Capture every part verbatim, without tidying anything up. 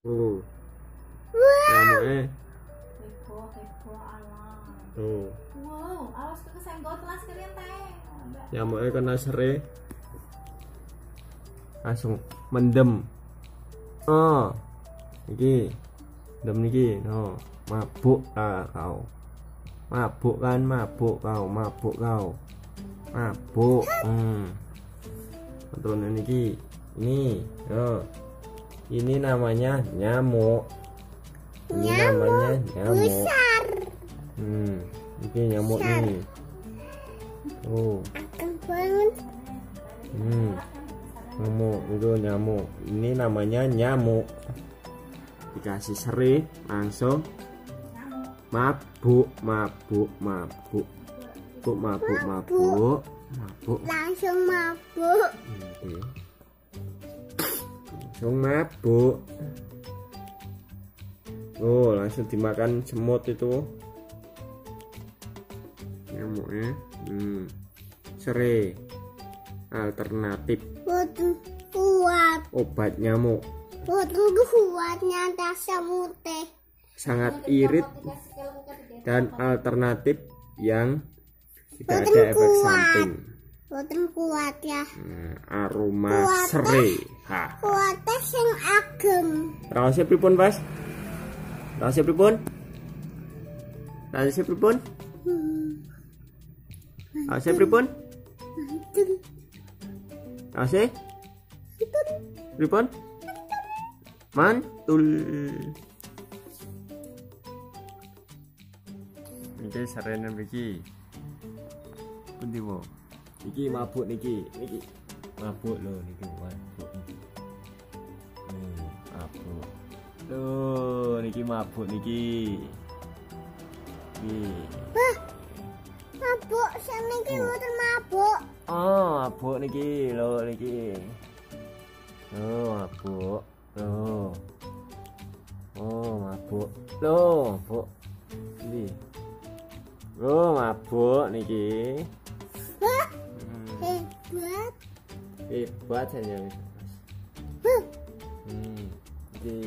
Oh. Nyamuk eh. Heboh, heboh alam. Tuh. Wow, awas kesenggol kelas kalian teh. Nyamuknya kena serai. Langsung mendem. Oh. Niki. Mendem niki. No. Mabuk lah kau. Mabuk kan, mabuk kau, mabuk kau. Mabuk. Hmm. Contohnya niki. Ini. Oh. Ini namanya nyamuk. Ini Nyamuk namanya nyamuk. besar. Hmm. Ini nyamuk ini. Oh. Akan banget. Hmm. Nyamuk itu nyamuk. Ini namanya nyamuk. Dikasih serai langsung mabuk, mabuk, mabuk, mabuk, mabuk, mabuk, mabuk. Langsung mabuk. Oke. Langsung mabuk. Oh, langsung dimakan semut itu. Nyamuknya. Hmm. Serai alternatif Waduh, kuat. obat nyamuk. Waduh, kuatnya dasar mute. Sangat irit dan alternatif yang tidak ada Waduh, efek kuat. samping. Waduh, kuat ya. Nah, aroma Kuat, serai. Ha. Kuatnya sing ageng. Raosnya pripun, Mas? Raosnya pripun? Raosnya pripun? Hmm. Raosnya pripun? Mantul. Raosnya pripun? Mantul. Niki sarene iki. Pundi wo? Iki mabuk niki, niki. Mabuk lho niki, mabuk niki. Hmm, mabuk. Loh, niki mabuk niki. Niki. Wah, mabuk. Sini ki waduh mabuk. Oh, mabuk niki, lho niki. Oh, mabuk. Loh. Oh, mabuk. Loh, mabuk. Ini. Oh, mabuk niki. Wah, Hmm. hebat. Hebat saja. Huh. Hmm. Ini.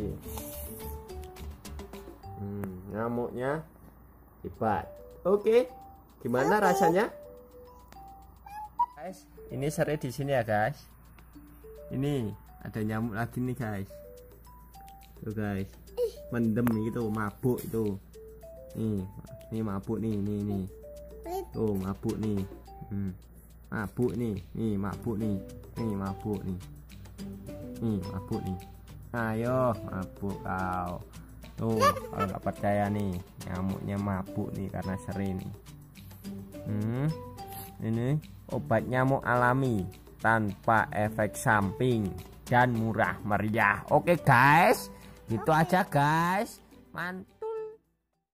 Hmm, nyamuknya hebat. Oke. Gimana Oke. rasanya? Guys, ini serai di sini ya, guys. Ini ada nyamuk lagi nih, guys. Tuh, guys. Mendem gitu, mabuk itu. Nih, ini mabuk nih, nih, nih. Tuh, mabuk nih. Hmm. Mabuk nih, nih mabuk nih. Nih mabuk nih. Nih mabuk nih. Ayo, mabuk kau. Tuh, kalau nggak percaya nih, nyamuknya mabuk nih karena serai nih. Hmm. Ini obat nyamuk alami tanpa efek samping dan murah meriah. Oke guys, itu aja guys. Mantap.